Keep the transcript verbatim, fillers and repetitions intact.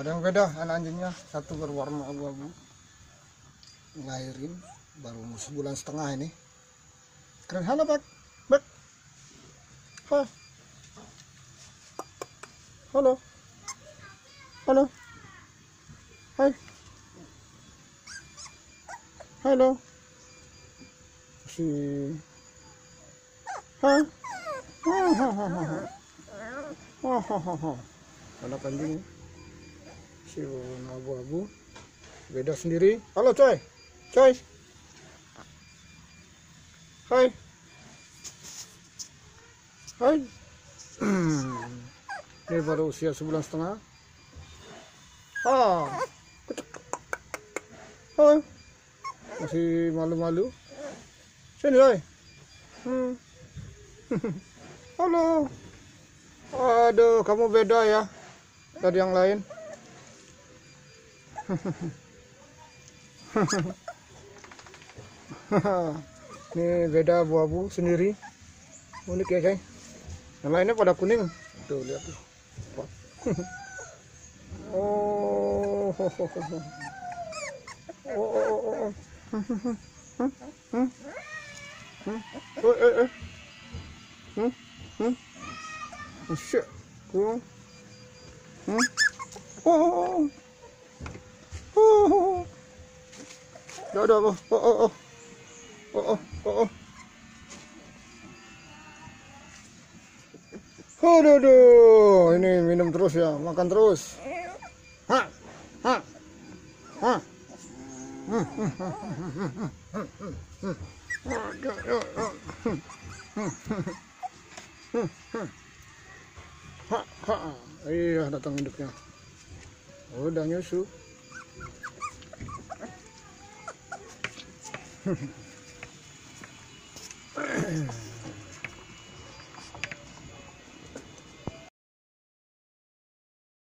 Ada yang beda, anak anjingnya satu berwarna abu-abu, ngelahirin baru sebulan setengah ini. Keren. Halo Pak, Pak. Hah. Halo, halo, hai, halo, si, hah, hahaha, hahaha, anak anjing, si warna abu-abu, beda sendiri. Halo coy, coy, hai, hai. Ini baru usia sebulan setengah. Ah, ah, masih malu-malu. Sini, woy. Hmm. Halo. Aduh, kamu beda ya dari yang lain. Ini beda abu-abu sendiri. Unik ya, coy. Yang lainnya pada kuning. Tuh, lihat tuh. Oh, oh, oh, oh, oh, oh, eh, eh, hmm, hmm, shit, hmm, hmm, oh, oh, dah, dah, oh, oh, oh, oh, oh, oh, oh. Aduh, aduh, ini minum terus ya, makan terus. Ha, ha, ha. Ha, ha. Iya, datang induknya. Udah nyusu.